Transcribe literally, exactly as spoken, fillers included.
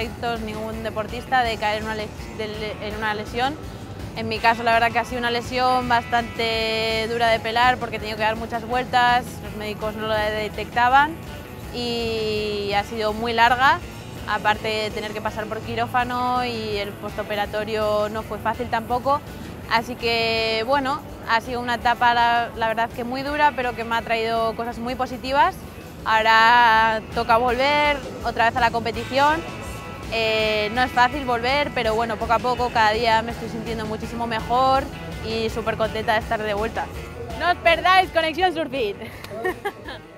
defectos ningún deportista de caer en una, les de, en una lesión. En mi caso, la verdad que ha sido una lesión bastante dura de pelar porque he tenido que dar muchas vueltas, los médicos no lo detectaban y ha sido muy larga, aparte de tener que pasar por quirófano y el postoperatorio no fue fácil tampoco. Así que, bueno, ha sido una etapa, la, la verdad que muy dura, pero que me ha traído cosas muy positivas. Ahora toca volver otra vez a la competición. Eh, no es fácil volver, pero bueno, poco a poco, cada día me estoy sintiendo muchísimo mejor y súper contenta de estar de vuelta. No os perdáis Conexión Surfit.